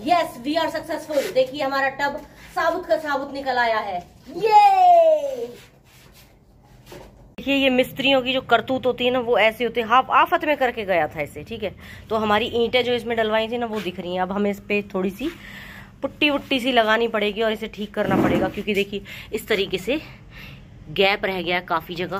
Yes we are successful. देखिए हमारा tub साबुत का साबुत निकल आया है। ये देखिए, ये मिस्त्रियों की जो करतूत होती है ना, वो ऐसी होती है। हाफ आफत में करके गया था इसे, ठीक है। तो हमारी ईंटें जो इसमें डलवाई थी ना, वो दिख रही हैं। अब हमें इस पे थोड़ी सी पुट्टी वुट्टी सी लगानी पड़ेगी और इसे ठीक करना पड़ेगा, क्योंकि देखिए इस तरीके से गैप रह गया काफी जगह।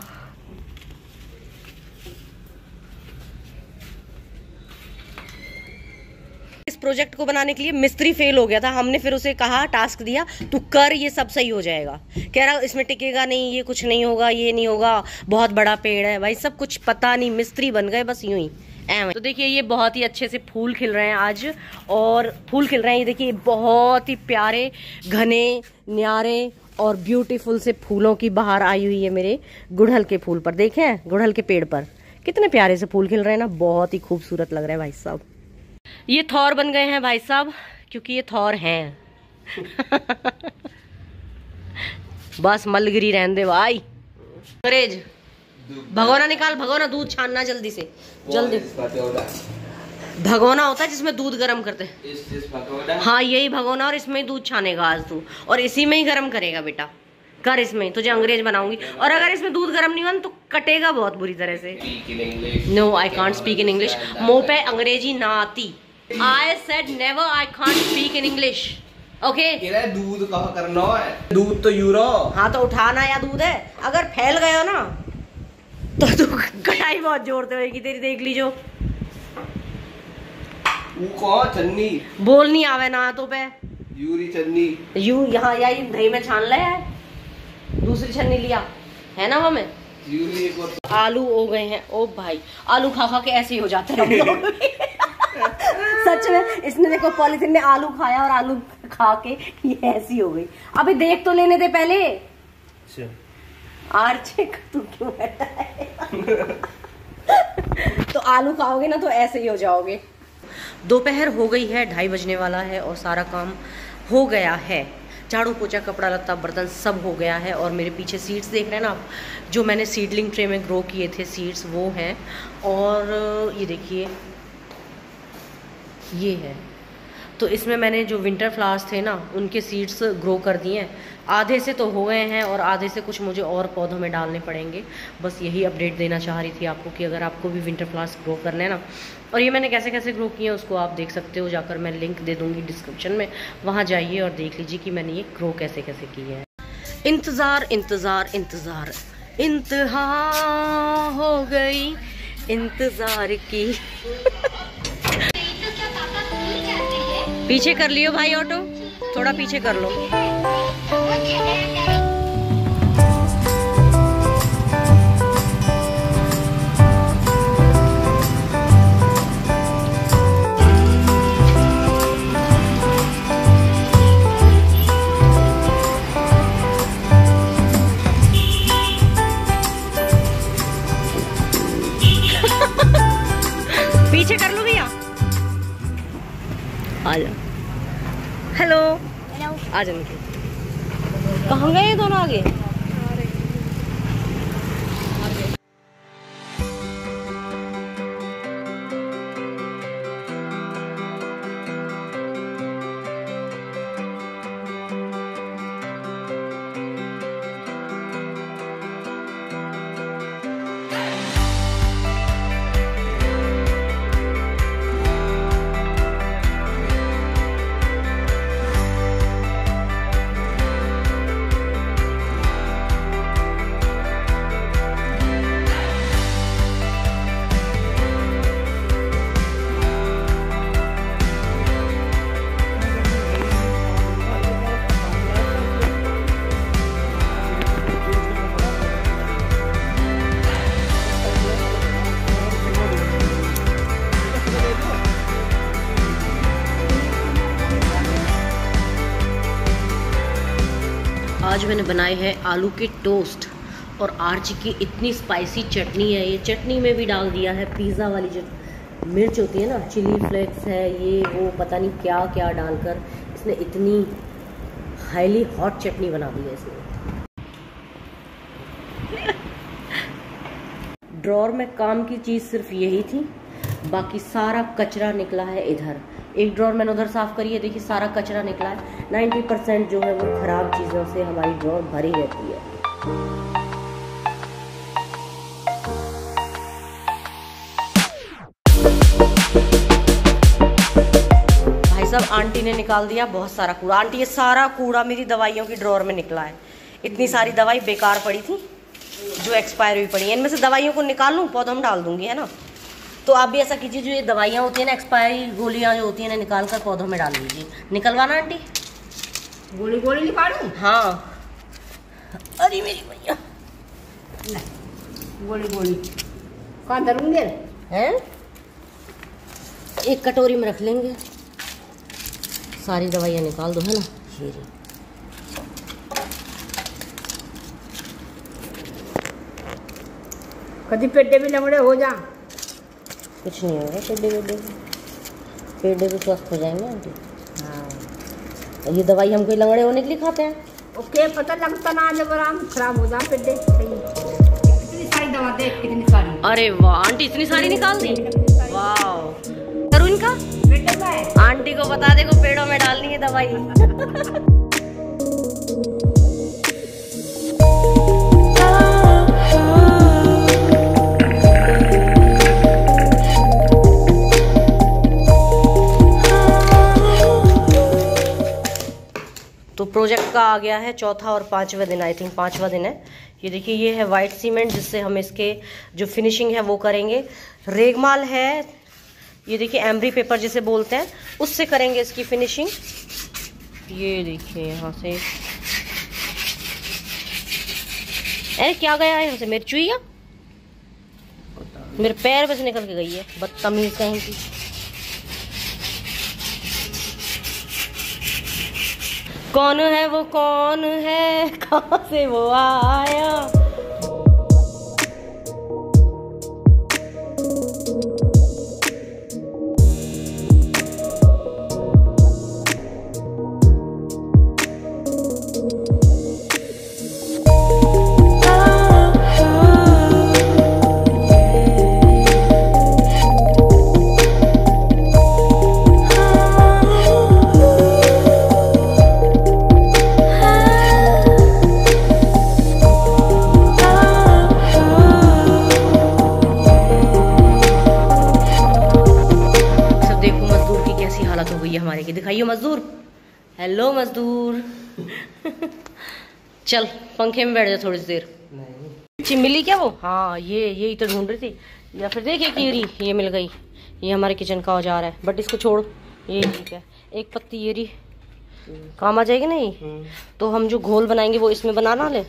इस प्रोजेक्ट को बनाने के लिए मिस्त्री फेल हो गया था। हमने फिर उसे कहा, टास्क दिया, तू कर, ये सब सही हो जाएगा। कह रहा इसमें टिकेगा नहीं, ये कुछ नहीं होगा, ये नहीं होगा, बहुत बड़ा पेड़ है। भाई सब कुछ पता नहीं, मिस्त्री बन गए बस यूं ही। तो देखिए ये बहुत ही अच्छे से फूल खिल रहे हैं आज, और फूल खिल रहे हैं। ये देखिए बहुत ही प्यारे, घने, न्यारे और ब्यूटीफुल से फूलों की बहार आई हुई है मेरे गुड़हल के फूल पर। देखें गुड़हल के पेड़ पर कितने प्यारे से फूल खिल रहे हैं ना, बहुत ही खूबसूरत लग रहा है भाई साहब। ये थौर बन गए हैं भाई साहब, क्योंकि ये थौर हैं। बस मलगिरी रहने दे भाई। अंग्रेज भगोना निकाल, भगोना दूध छानना जल्दी से, जल्दी। भगोना होता है जिसमें दूध गरम करते हैं। हाँ यही भगोना, और इसमें ही दूध छानेगा आज तू, और इसी में ही गरम करेगा बेटा। कर इसमें, तुझे अंग्रेज बनाऊंगी। और अगर इसमें दूध गरम नहीं हुआ तो कटेगा बहुत बुरी तरह से। No I can't speak in English. मुंह पे अंग्रेजी ना आती। I said never, I can't speak in English. Okay? दूध कहाँ करना है? दूध तो यूरो। हाँ तो उठाना या दूध है। अगर फैल गए हो ना तो तू कटाई बहुत जोरते होगी तेरी, देख लीजो। वो कौन चन्नी? बोल नहीं आवे ना तो पे। यूरी चन्नी। यू यहाँ या दही में छान ले है। दूसरी छन्नी लिया है ना हमें। आलू हो गए हैं। ओ भाई आलू खा खा के ऐसे ही हो जाते हैं। सच में इसने देखो पॉलिथीन में आलू खाया और आलू खा के ये ऐसी हो गई। अभी देख तो लेने दे पहले। आर्चे तू क्यों बैठा है? तो आलू खाओगे ना तो ऐसे ही हो जाओगे। दोपहर हो गई है, 2:30 बजने वाला है और सारा काम हो गया है। झाड़ू पोछा कपड़ा लत्ता बर्तन सब हो गया है। और मेरे पीछे सीड्स देख रहे हैं ना आप, जो मैंने सीडलिंग ट्रे में ग्रो किए थे सीड्स, वो हैं। और ये देखिए ये है, तो इसमें मैंने जो विंटर फ्लावर्स थे ना उनके सीड्स ग्रो कर दिए हैं। आधे से तो हो गए हैं और आधे से कुछ मुझे और पौधों में डालने पड़ेंगे। बस यही अपडेट देना चाह रही थी आपको कि अगर आपको भी विंटर फ्लावर्स ग्रो करने हैं ना, और ये मैंने कैसे कैसे ग्रो किए हैं उसको आप देख सकते हो जाकर। मैं लिंक दे दूँगी डिस्क्रिप्शन में, वहाँ जाइए और देख लीजिए कि मैंने ये ग्रो कैसे कैसे किए हैं। इंतज़ार इंतज़ार इंतज़ार, इंतहा हो गई इंतज़ार की। पीछे कर लियो भाई ऑटो, थोड़ा पीछे कर लो। पीछे कर लो भैया। आ जाओ। हेलो आ जाओ। कहाँ गए दोनों आगे? आज मैंने बनाए हैं आलू के टोस्ट और आर्ची की इतनी स्पाइसी चटनी है। ये चटनी में भी डाल दिया है पिज़्ज़ा वाली जो मिर्च होती है ना, चिली फ्लेक्स है, ये वो पता नहीं क्या क्या डालकर इसने इतनी हाईली हॉट चटनी बना दी है इसने। ड्रॉर में काम की चीज़ सिर्फ यही थी, बाकी सारा कचरा निकला है इधर। एक ड्रॉर मैंने उधर साफ करी है, देखिए सारा कचरा निकला है। 90% जो है वो खराब चीज़ों से हमारी ड्रॉर भरी रहती है। भाई साहब आंटी ने निकाल दिया बहुत सारा कूड़ा। आंटी ये सारा कूड़ा मेरी दवाइयों की ड्रॉर में निकला है। इतनी सारी दवाई बेकार पड़ी थी जो एक्सपायर हुई पड़ी है। इनमें से दवाइयों को निकाल लूँ, पौधों में डाल दूंगी, है ना। तो आप भी ऐसा कीजिए, जो ये दवाइयाँ होती हैं ना, एक्सपायरी गोलियाँ जो होती हैं ना, निकाल कर पौधों में डाल लीजिए। निकलवाना आंटी, गोली गोली निकालूं? हाँ। अरे मेरी भैया, गोली गोली कहाँ धरूंगे? हैं एक कटोरी में रख लेंगे, सारी दवाइयाँ निकाल दो, है ना। ये रही। कभी पेटे भी लंगड़े हो जा। कुछ नहीं होगा, पेड़े भी स्वस्थ हो जाएंगे आंटी। हाँ ये दवाई हम कोई लंगड़े होने के लिए खाते हैं? ओके, पता लगता ना जब आराम खराब हो जा पेटे। कितनी सारी दवा दे, कितनी सारी। अरे वाह आंटी, इतनी सारी निकाल दी, वाह। करूँ इनका पेटे में आंटी को बता दे को पेड़ों में डालनी है दवाई। तो प्रोजेक्ट का आ गया है चौथा और पांचवा दिन, आई थिंक पांचवा दिन है। ये देखिए, ये है वाइट सीमेंट जिससे हम इसके जो फिनिशिंग है वो करेंगे। रेगमाल है, ये देखिए एम्ब्री पेपर जिसे बोलते हैं, उससे करेंगे इसकी फिनिशिंग। ये देखिए यहाँ से, अरे क्या गया है यहाँ से, मेरी चुईया मेरे पैर में से निकल के गई है, बदतमीज कहीं की। कौन है वो, कौन है, कहाँ से वो आया। हमारे की दिखाइए मजदूर। हेलो मजदूर। चल पंखे में बैठ जा थोड़ी देर। नहीं मिली क्या वो? हाँ यही तो ढूंढ रही थी। या फिर देखिए कीड़ी, ये मिल गई। ये हमारे किचन का औजार है, बट इसको छोड़, ये ठीक है। एक पत्ती ये रही, काम आ जाएगी नहीं। तो हम जो घोल बनाएंगे वो इसमें बनाना ले,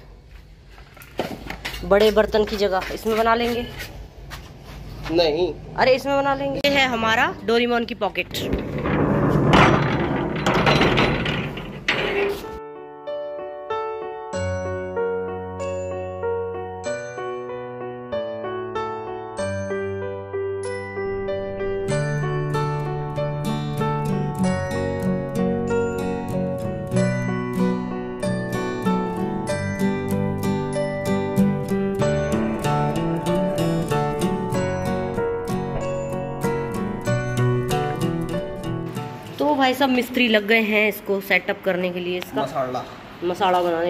बड़े बर्तन की जगह इसमें बना लेंगे। नहीं, अरे इसमें बना लेंगे। ये है हमारा डोरेमोन की पॉकेट। तो भाई साहब मिस्त्री लग गए हैं इसको सेटअप करने के लिए, इसका मसाला बनाने।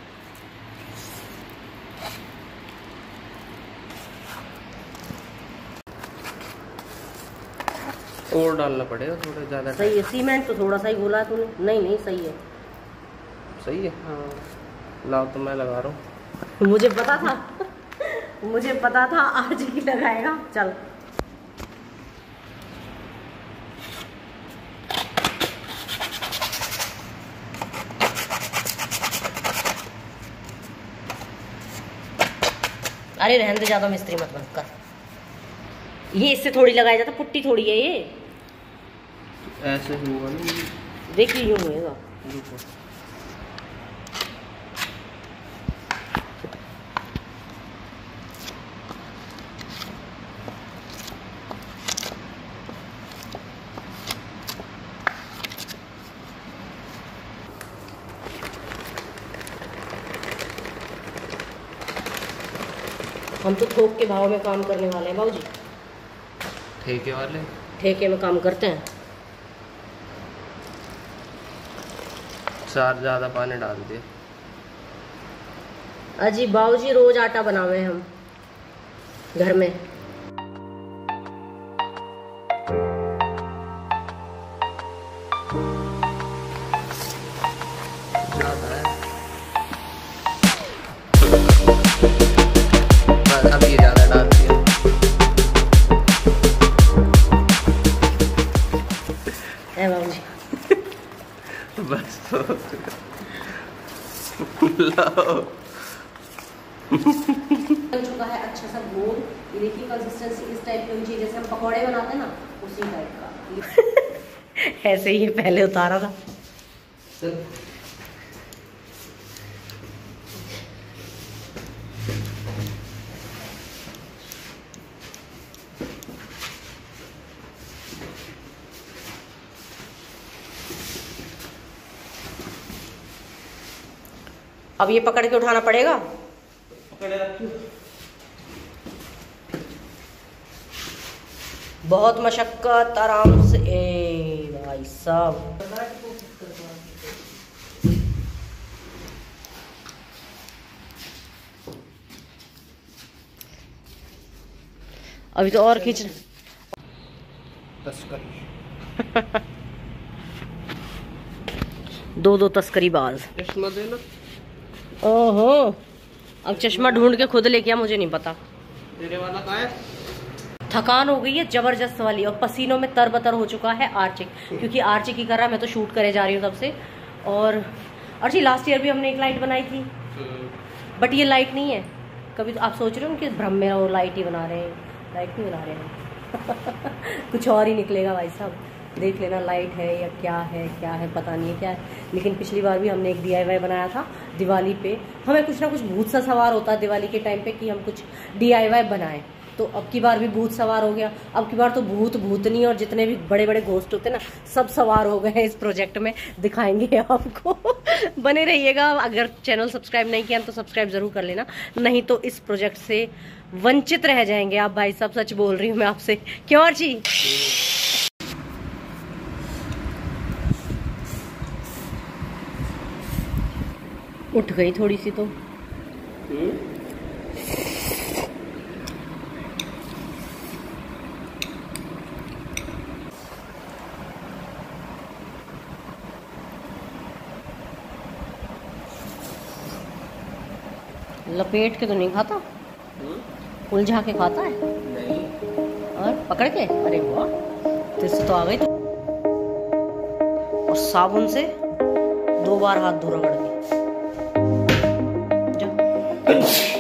और डालना पड़ेगा थोड़ा ज्यादा। सही है, सीमेंट तो थोड़ा सा ही घोला है तूने। नहीं सही है, सही है। हाँ लाओ तो मैं लगा रहा हूँ। मुझे पता था मुझे पता था आज ही लगाएगा। चल अरे रहने दे, ज्यादा मिस्त्री मत बन कर। ये इससे थोड़ी लगाया जाता, पुट्टी थोड़ी है ये। ऐसे होगा नहीं, देखिए यूं होएगा। हम तो थोक के भाव में काम करने वाले हैं बाबूजी। ठेके वाले ठेके में काम करते हैं। चार ज्यादा पानी डाल दिया। अजी बाबूजी रोज आटा बनावे हम घर में। ज्यादा है बस, अब ये ज्यादा डाल दिया। बाबूजी बस तो लाओ। हो चुका है अच्छा सा गोल। ये देखिए कंसिस्टेंसी इस टाइप की होनी चाहिए जैसे हम पकौड़े बनाते हैं ना, उसी टाइप का। ऐसे ही पहले उतारा था। अब ये पकड़ के उठाना पड़ेगा। पकड़े रखियो। बहुत मशक्कत आराम से। ए भाई साहब, अभी तो और खींच। तस्करी दो तस्करी बाज। चश्मा देना। ओहो, अब चश्मा ढूंढ के खुद लेके आ, मुझे नहीं पता। तेरे वाला कहाँ है? थकान हो गई है जबरदस्त वाली, और पसीनों में तरबतर हो चुका है आर्चिक, क्योंकि आर्चिक ही कर रहा है, मैं तो शूट करे जा रही हूँ तब से। और अर्ची लास्ट ईयर भी हमने एक लाइट बनाई थी, बट ये लाइट नहीं है। कभी तो आप सोच रहे हो कि भ्रम में वो लाइट ही बना रहे हैं, लाइट नहीं बना रहे हैं। कुछ और ही निकलेगा भाई साहब, देख लेना। लाइट है या क्या है पता नहीं है क्या है। लेकिन पिछली बार भी हमने एक DIY बनाया था दिवाली पे। हमें कुछ ना कुछ भूत सा सवार होता है दिवाली के टाइम पे कि हम कुछ DIY बनाएं, तो अब की बार भी भूत सवार हो गया। अब की बार तो भूत भूतनी और जितने भी बड़े बड़े घोस्ट होते हैं ना, सब सवार हो गए हैं इस प्रोजेक्ट में। दिखाएंगे आपको। बने रहिएगा। अगर चैनल सब्सक्राइब नहीं किया तो सब्सक्राइब जरूर कर लेना, नहीं तो इस प्रोजेक्ट से वंचित रह जाएंगे आप भाई साहब। सच बोल रही हूँ मैं आपसे। क्यों अर्ची? उठ गई थोड़ी सी तो। लपेट के तो नहीं खाता, उलझा के खाता है। नहीं। और पकड़ के, अरे वाह, तेरे से तो आ गई। और साबुन से 2 बार हाथ धो रगड़ के। जा।